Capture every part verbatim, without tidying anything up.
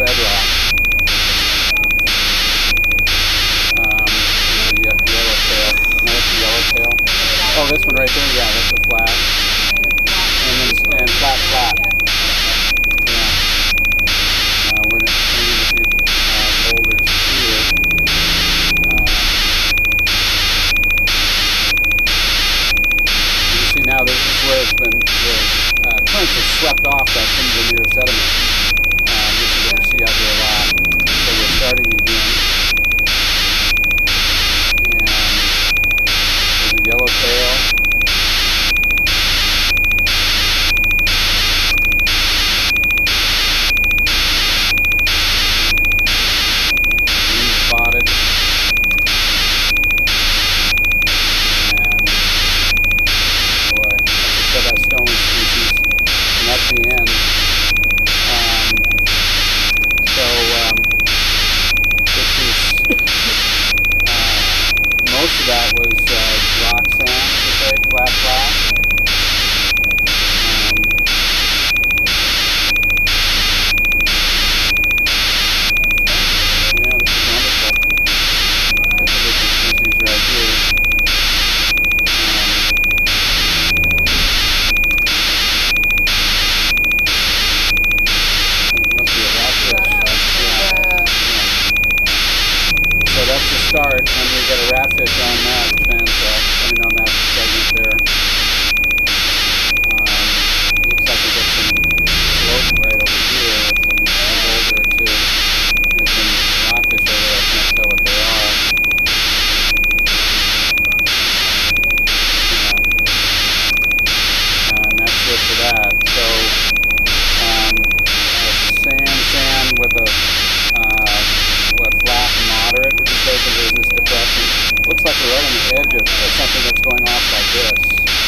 bedrock. Um, the yellowtail. No, that's the yellowtail. Oh, this one right there. Yeah, that's a flat. And then and flat, flat. Yeah. Uh, we're gonna use a few uh, boulders here. Uh, you see now this is where it's been the uh, currents have swept off that Invermere sediment. Uh, this is what we see out there a lot. So we're starting again. And there's a yellowtail. Spotted, and boy, like I said, that stone species, and that's the end. Um, so um, this is uh, most of that was uh, rock sand, to say, flat, flat. Um, yeah, this is wonderful. There's a different species right here. Um, it must be a ratfish. Yeah. Yeah. So that's the start, and we got a ratfish on that transect, coming on that segment there. Um, looks like we got some slope right over here with some boulder or two. There's some rockfish over there. I can't tell what they are. Yeah. And that's it for that. So, um, uh, sand, sand with a uh, what flat and moderate, would you say, because there's this depression. Looks like we're right on the edge of, of something that's going off like this.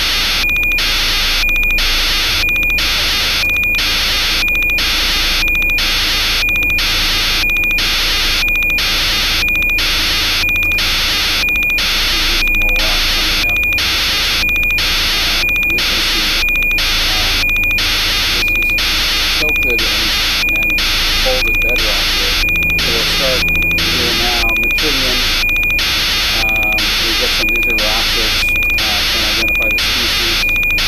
And, and folded bedrock here. So we'll start here now. Metridium. Um, we've got some, these are rockfish. Uh, can identify the species.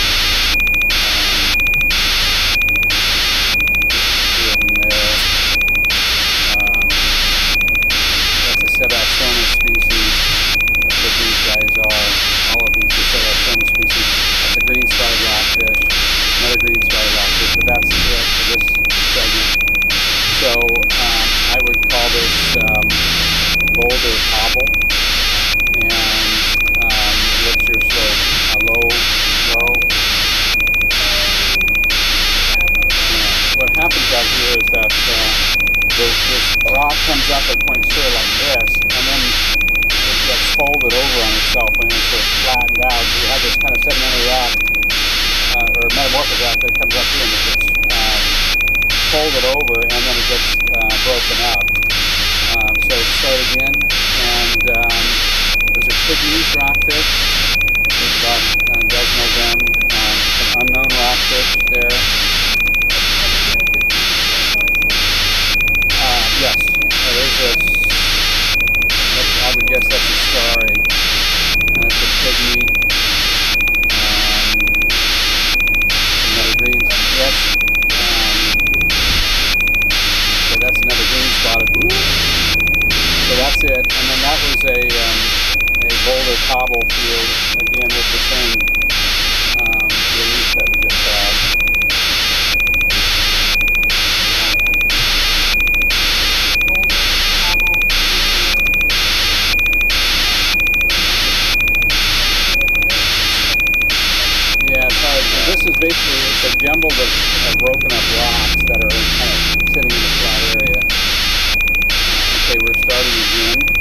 Um, two of them there. Um, that's a Sebastonis species. That's what these guys are. All of these are Sebastonis species. That's a green spotted rockfish. Another green spotted rockfish, but that's it for this segment. So um, I would call this um, boulder cobble. And um, what's your slope? A low, low. Yeah. What happens out here is that uh, this, this rock comes up at points here like this, and then it gets folded over on itself when it's sort of flattened out. So you have this kind of sedimentary rock. Uh, or metamorphic rock that comes up here and it gets uh, folded over and then it gets uh, broken up. Um, so start again, and um, those are pygmies rockfish. There's about a dozen of them. Um, some unknown rockfish there. Uh, yes, uh, there's this. I would guess that's a starry. Uh, that's a pygmy. Green, yes. Um, so that's another green spotted. So that's it. And then that was a um, a boulder cobble field again with the same um, release that we just had. Yeah, it's hard. So this is basically it's a jumble of, of broken up rocks that are kind of sitting in a flat area. Okay, we're starting again.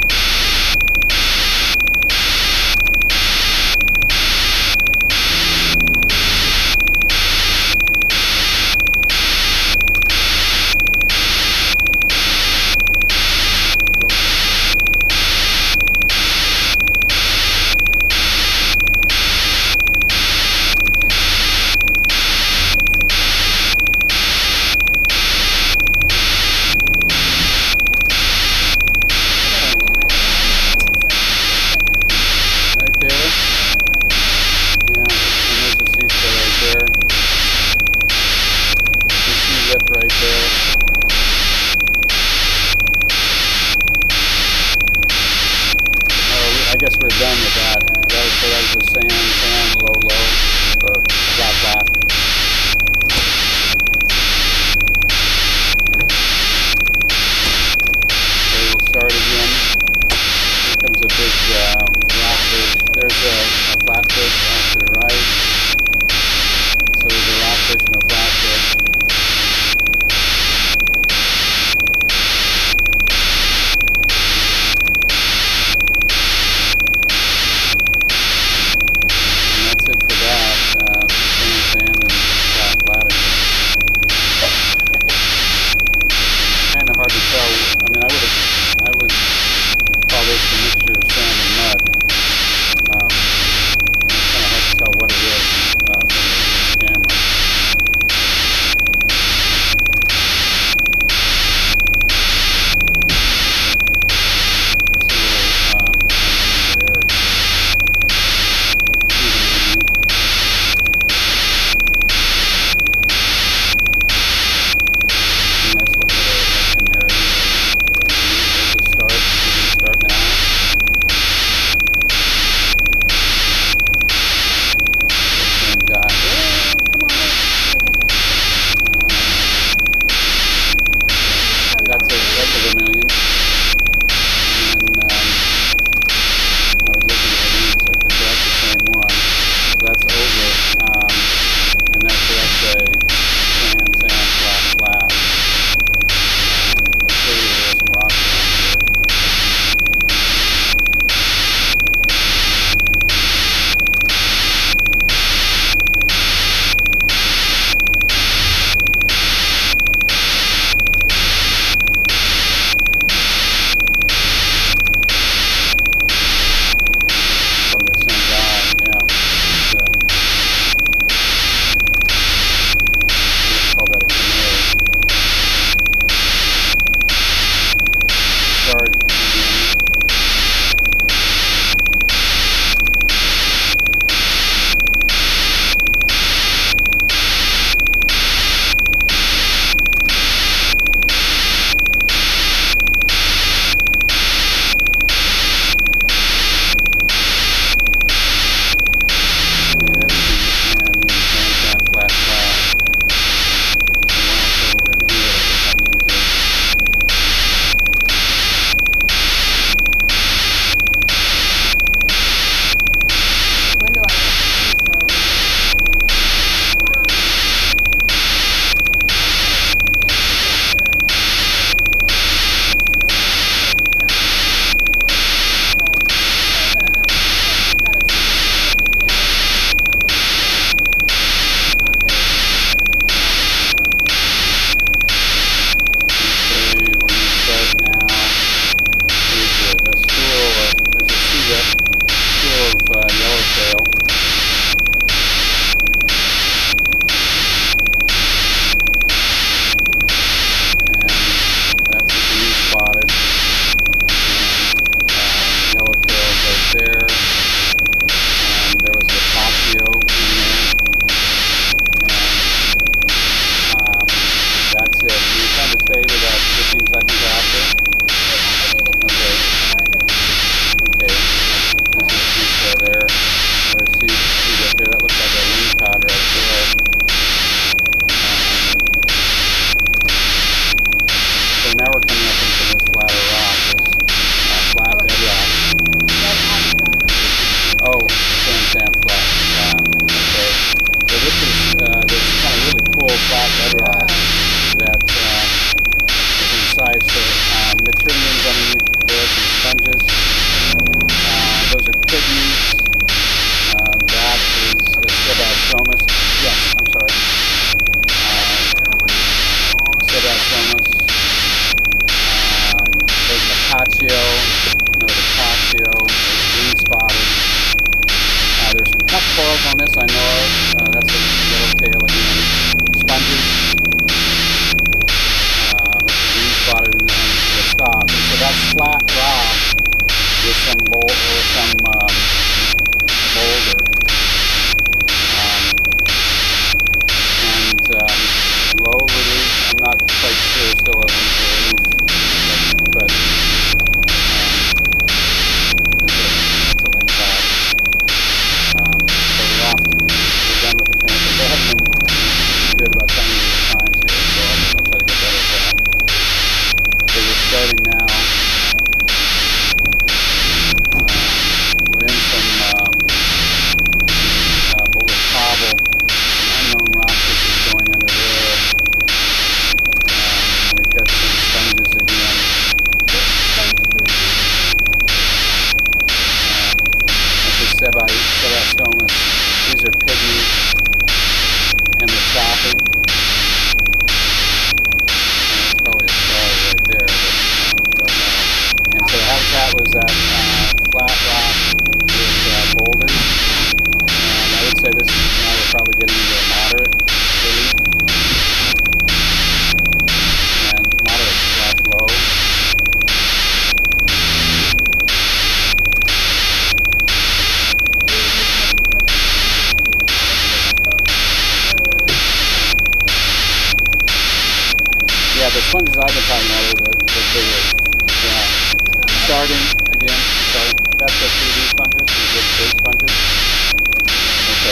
sponges I've been talking about are the, the bigger, yeah. Starting again, sorry, that's the three D sponges, the big sponges. Okay.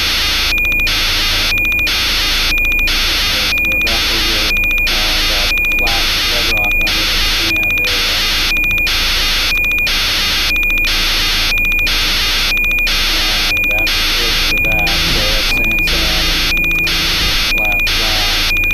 Okay, so we're back over uh, that flat bedrock on the sand area. And that's it for that. So that's sand, sand, flat, flat.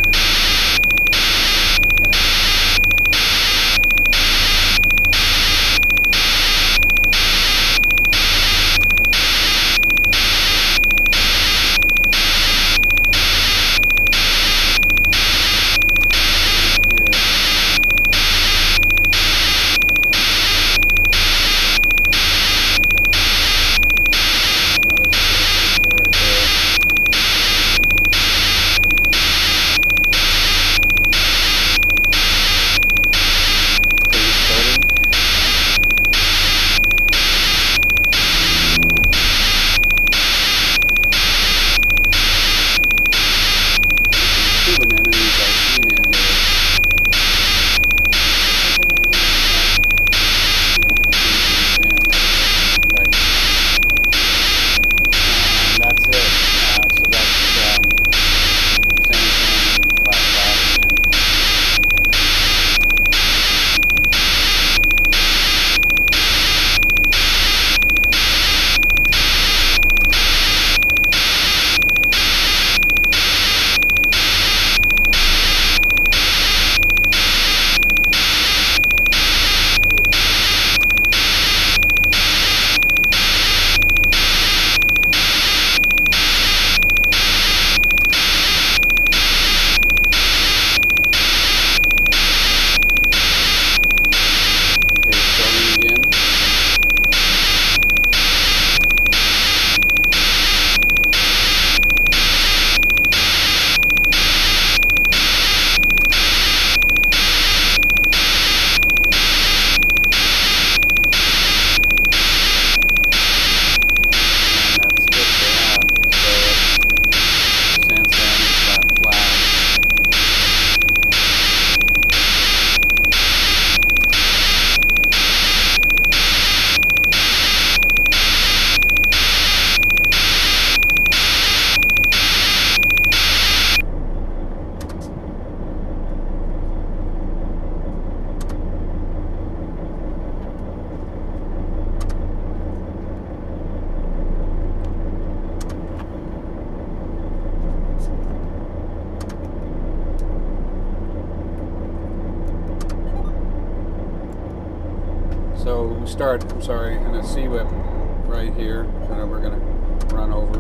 So we start, I'm sorry, in a sea whip right here, and we're going to run over.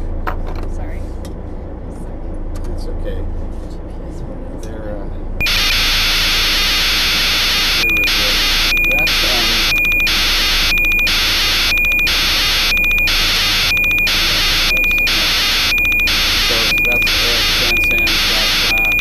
Sorry. It's okay. They're, uh, they're resilient. That's, um, that's, so that's uh, sand, sand, flat, flat.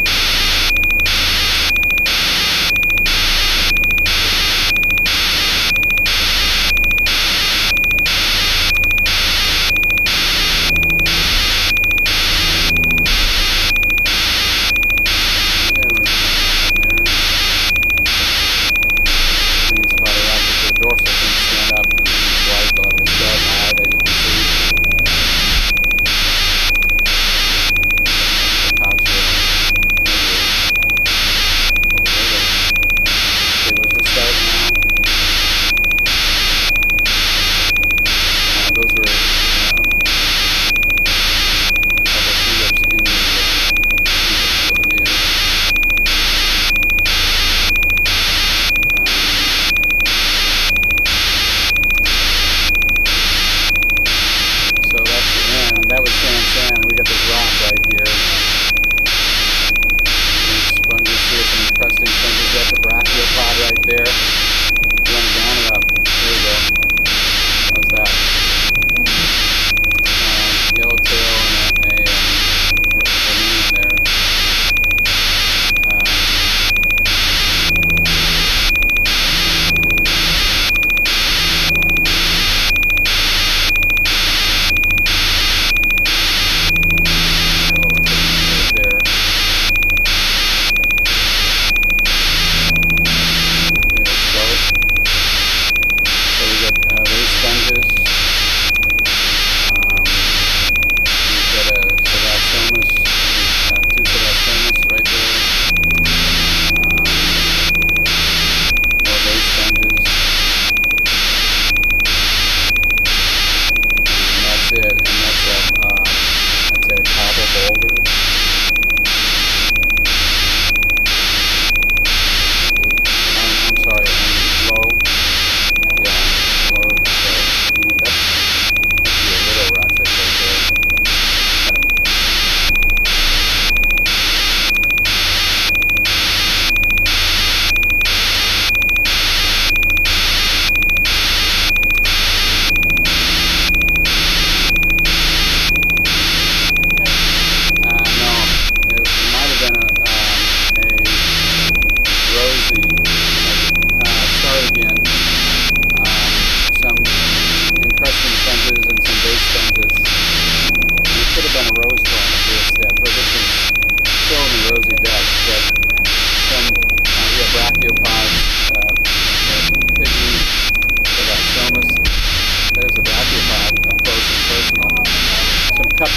That was sand, sand. We got this rock right here. There's sponges here, some encrusting sponges. That's a brachiopod right there. You want it down or up? There we go. How's that? Um, yellowtail and a, a um, vermilion there. Um,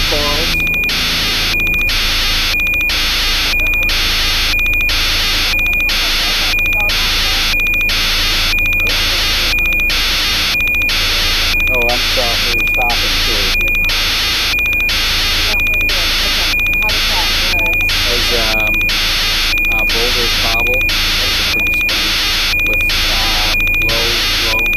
corals. Oh, I'm sorry, we're stopping too. There's um, uh, Boulder Cobble. That's a pretty spring with um, low, low.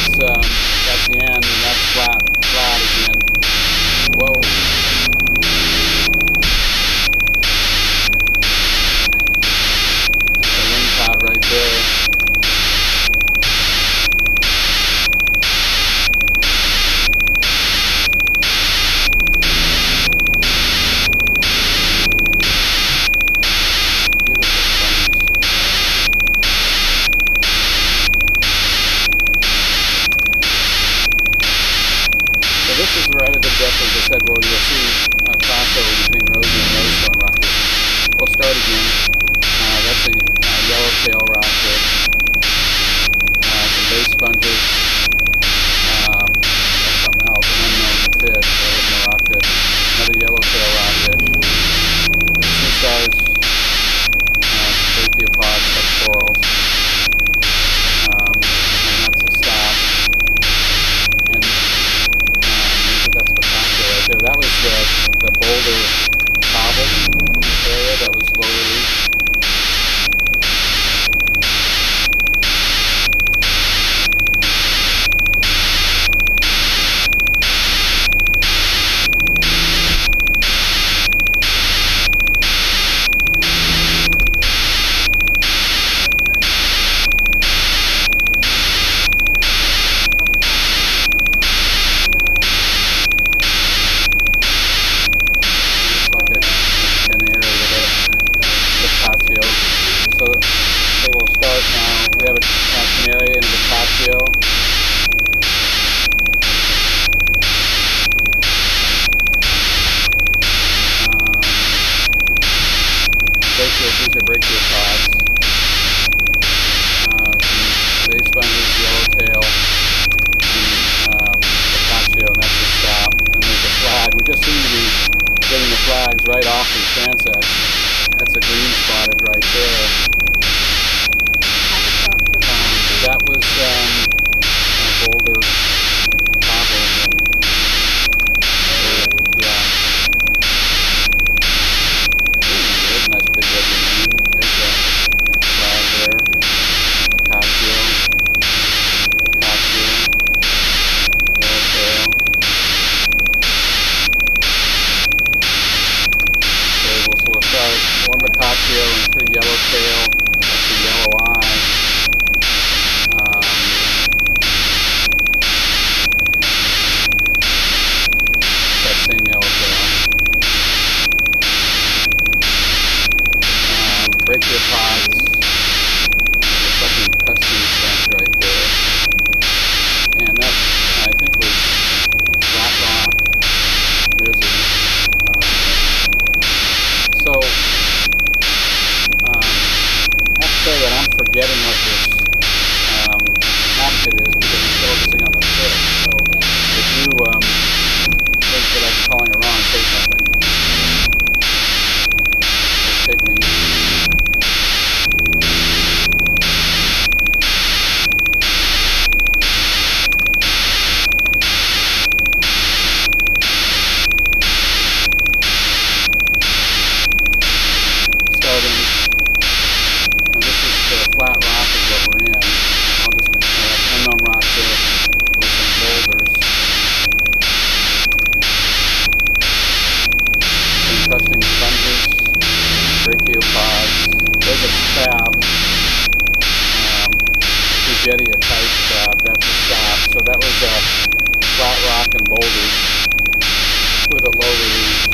that's um, that's the end, and that's flat, flat again. Whoa. That's a wind cloud right there. Right at the depth, as I said, where you'll see a crossover between rosy and rosestone rockfish. We'll start again. Uh, that's a, a yellowtail rockfish. Uh, some base sponges. Um, that's something else, an unknown fish. That wasn't a rockfish. Another yellowtail rockfish. Two stars. Uh, brachiopods, subcorals. Um, and that's a stop. And that's Picacho right there. That was the, the boulder cobble area that was low relief. So they will start now. We have a, a canary and a Boccaccio. Um, brachio, these are brachiopods. Uh, some base sponges, yellowtail, and um, Boccaccio, and that's the stop. And there's a flag. We just seem to be getting the flags right off these transects. That's a green spotted right there. Um, that was um, a boulder cobble again. Uh, yeah. Ooh, there's a nice big red remain. There's a flag there. Boccaccio. Boccaccio. Yellowtail. Okay, well, so we'll start. One Boccaccio and three yellowtail. That's the yellow eye. Um, that same yellowtail. Um, brachiopods. Looks like an encrusting sponge right there. And that, I think, was flat rock. There's a. Um, so. That I'm forgetting what this um, habitat is because I'm focusing on the fish. So if you um, think that I'm calling it wrong, say something. It'll take me. Starting. Flat rock is what we're in. I'll just uh, unknown rock there with some boulders. Some encrusting sponges, brachiopods. There's a crab, um, Fugettia type crab. That's a stop. So that was a flat rock and boulders with a low relief.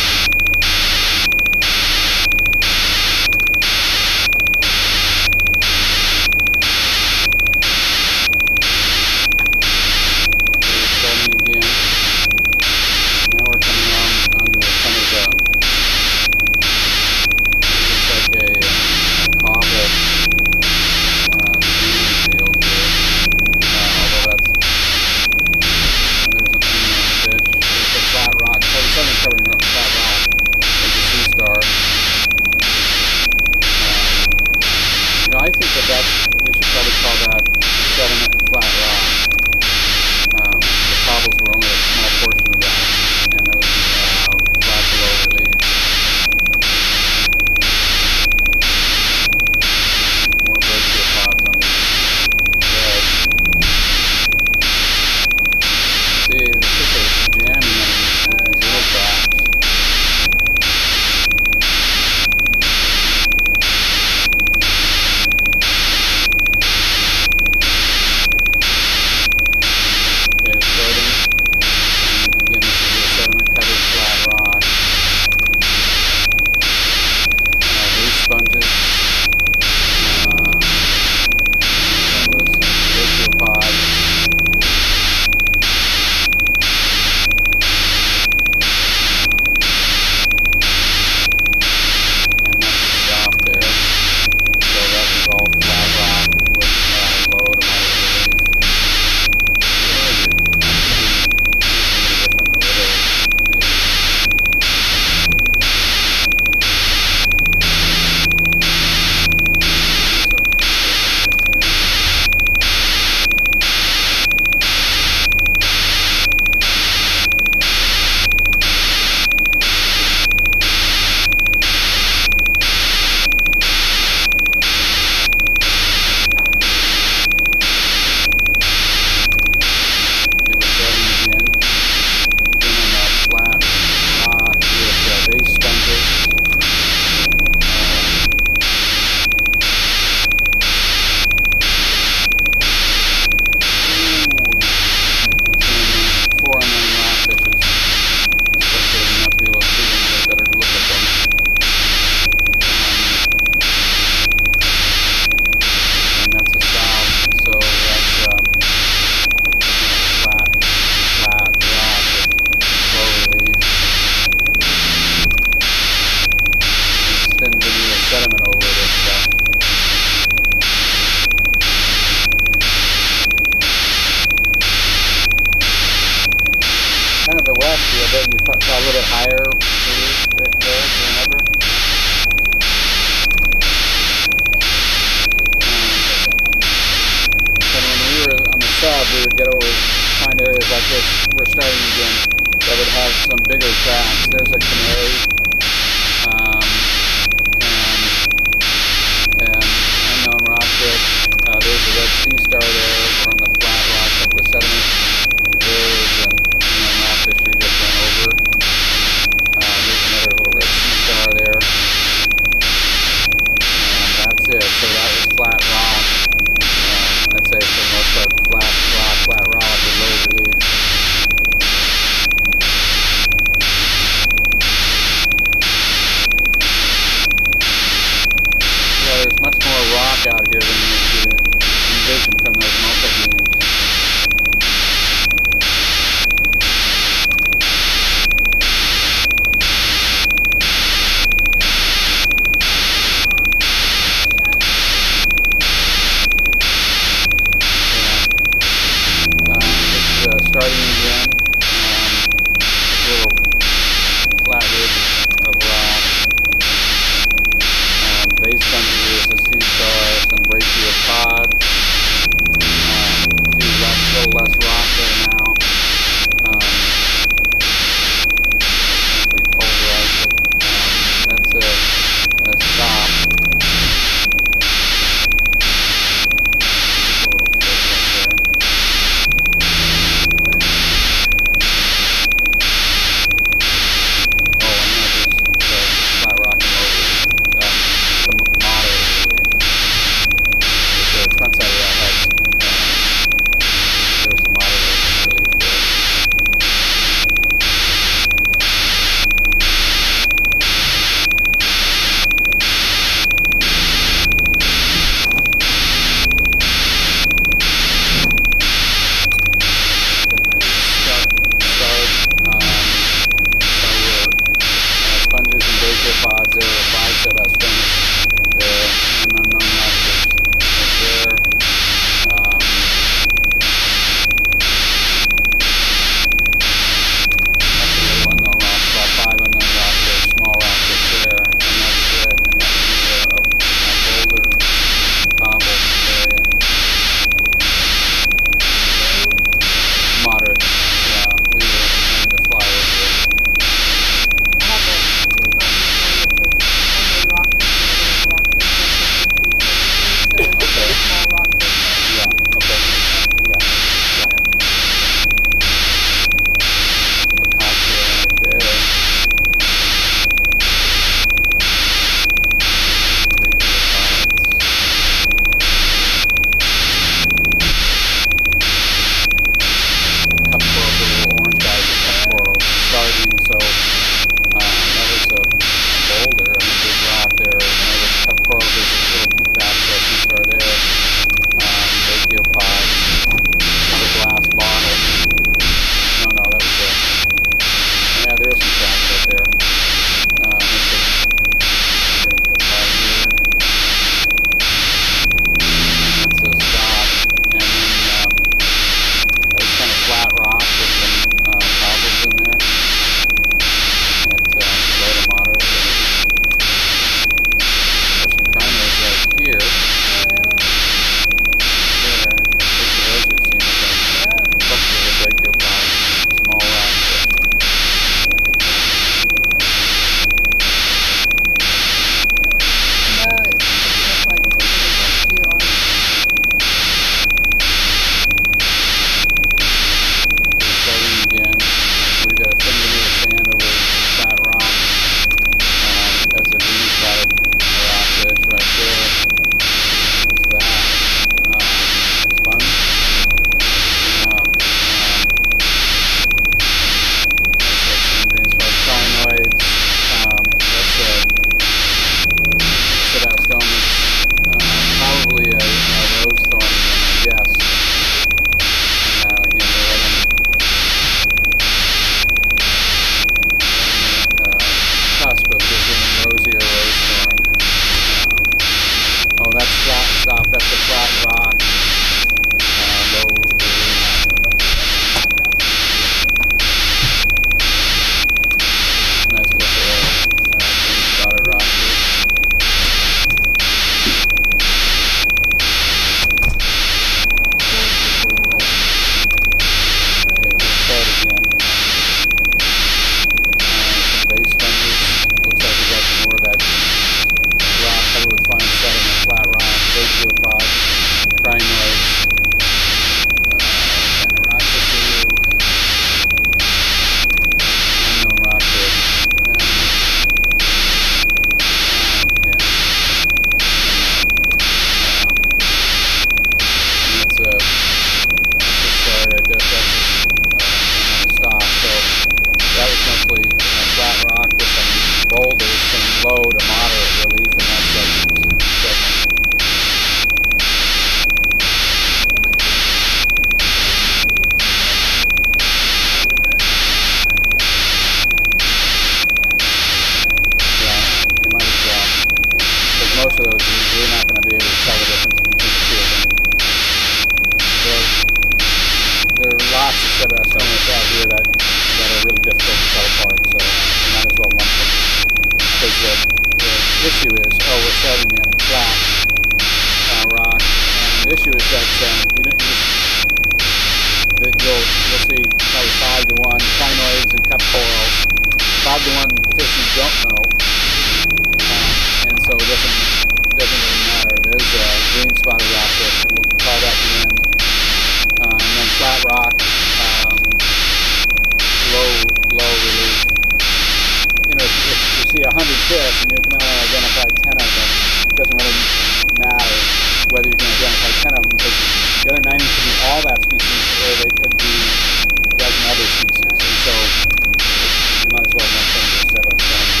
most of those, you're not going to be able to tell the difference between the two of them. There, there are lots of sebastonians out here that, that are really difficult to tell apart, so you might as well lump them. Because the, the issue is, oh, we're starting in flat uh, rock, and the issue is that um, you don't, you, that you'll, you'll see probably five to one crinoids and cup corals, five to one fish you don't know, um, and so it doesn't, doesn't really matter. There's a green spotted rockfish, and we'll call that the end. Uh, and then flat rock, um, low, low relief. You know, if, if you see a hundred fish and you can only identify ten of them, it doesn't really matter whether you can identify ten of them, because the other ninety could be all that species, or they could be a dozen other species. And so you might as well lump them to sebastonians.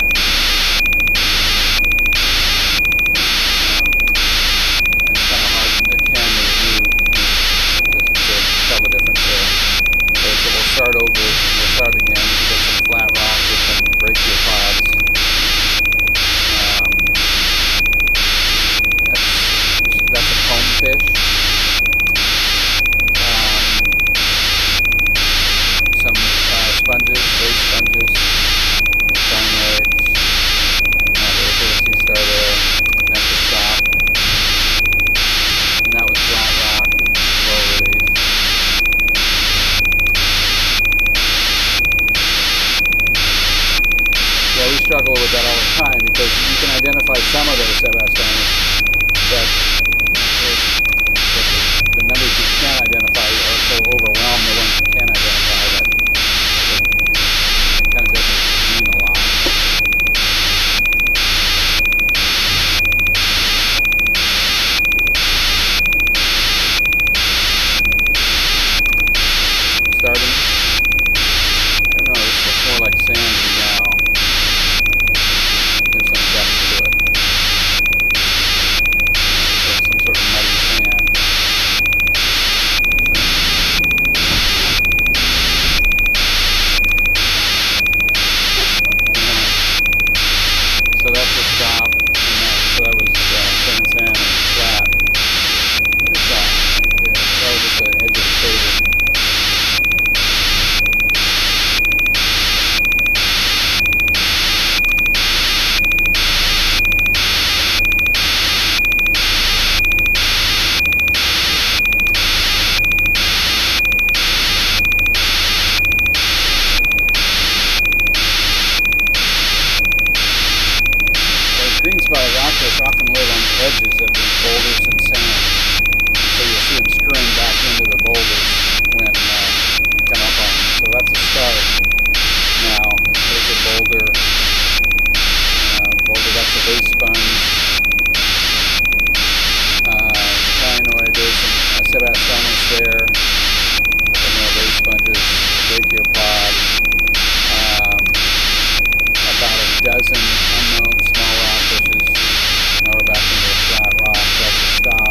Start over, we'll start again to get some flat rock with some brachiopods. Um, that's, that's a comb fish. Um, some uh, sponges, bait sponges, crinoids, uh, there's a sea star there, that's a stop. And that was flat rock, low relief. Yeah, we struggle with that all the time because you can identify some of those sebastonians, but it, it, the numbers you can't identify are so overwhelmed the ones you can identify that it, it kind of doesn't mean a lot. Starting, I don't know, it's looks more like sand now. There's some depth to it. There's some sort of muddy sand. So that's the stop. And that, so that was uh, sand, sand, and flat. What is that? Yeah, that was just the edge of the crater. Green spotted rockfish often live on the edges of these boulders and sand, so you'll see them scurrying back into the boulders when uh, you come up on them. So that's a start. Now, there's a boulder. Uh, boulder, that's a vase sponge. Uh, crinoid, there's some uh, sebastonians there. And more vase sponges, brachiopod. Um, about a dozen unknown small rockfishes. Now we're back into a flat rock. That's a stop.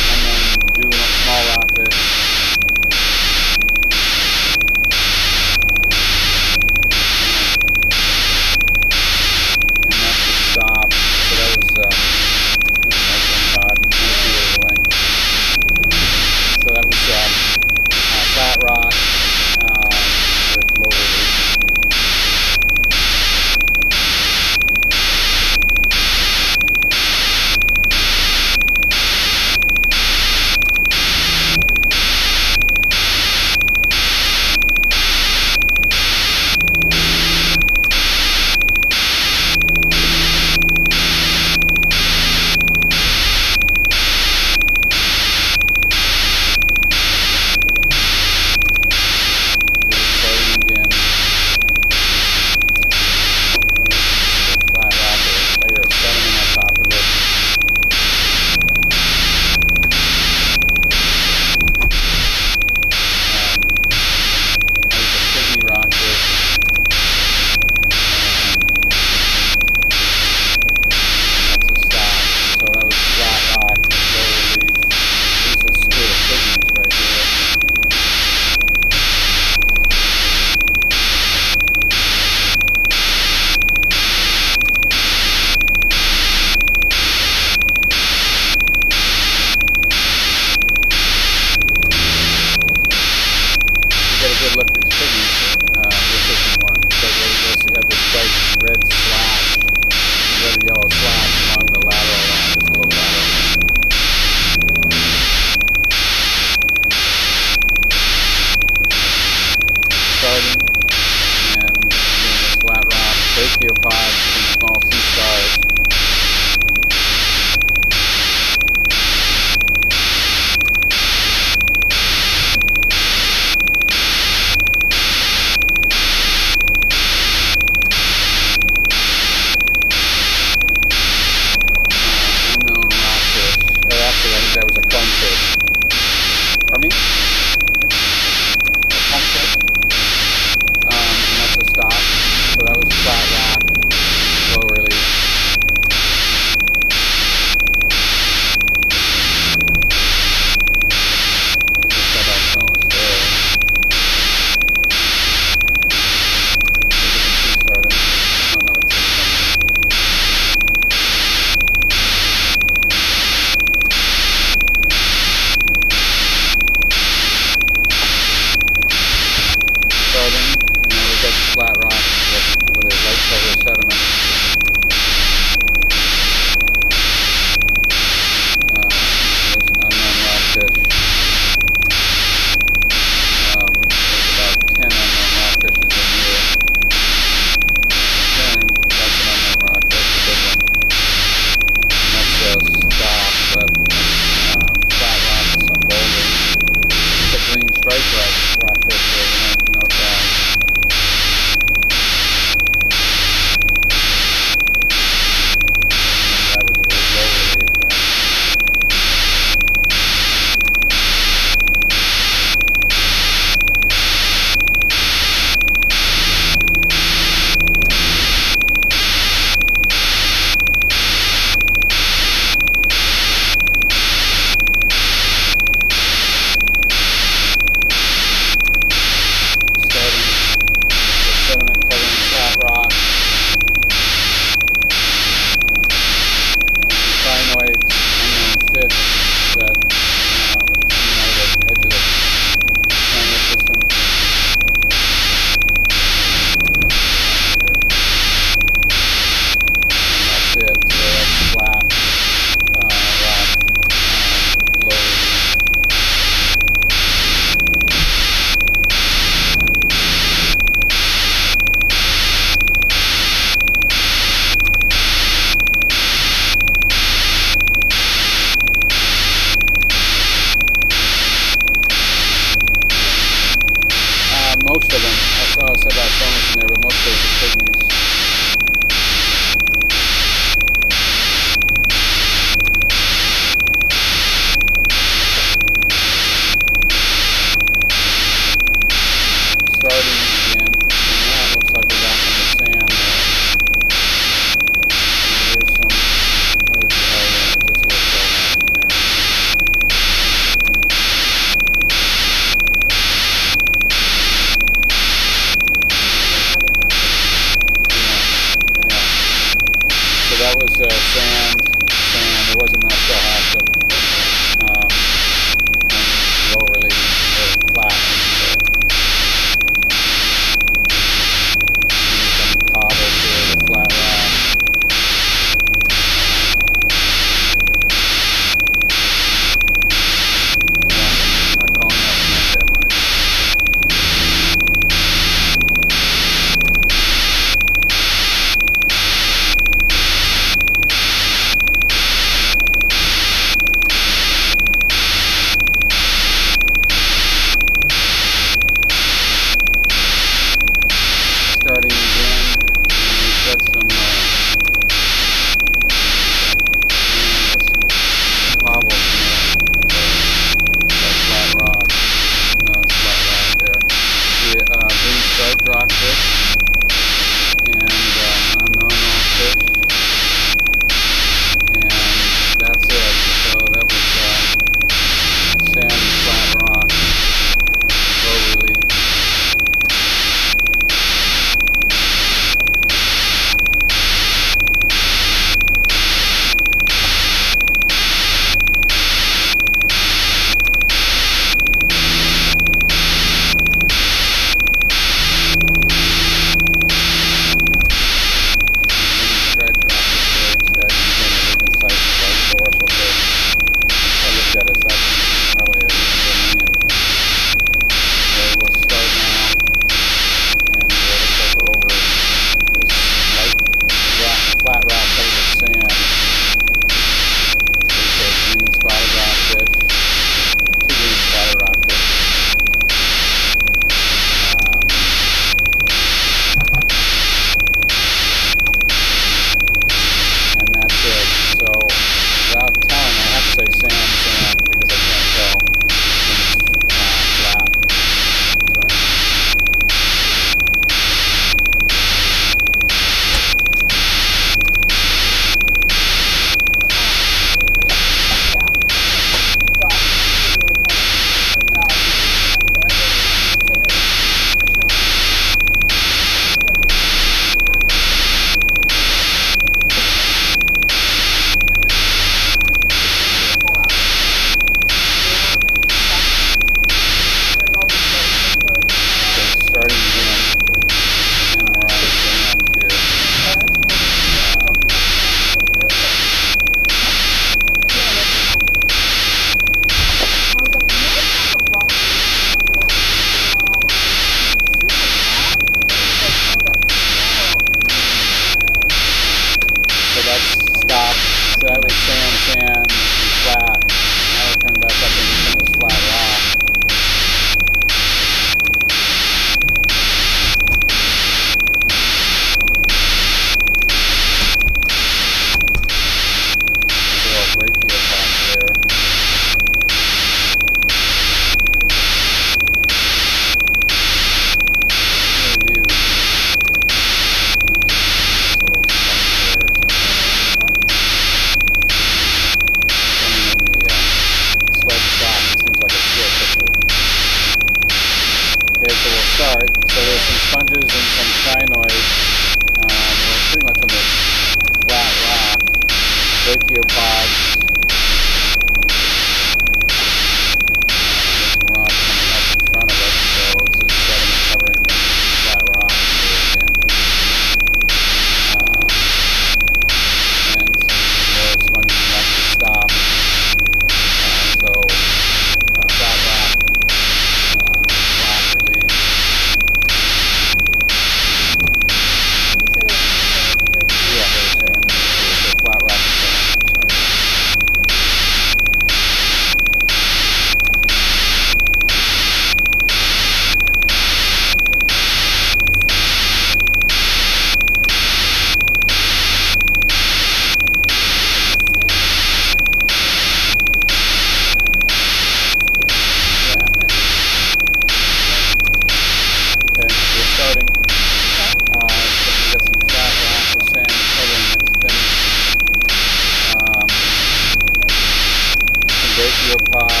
your pod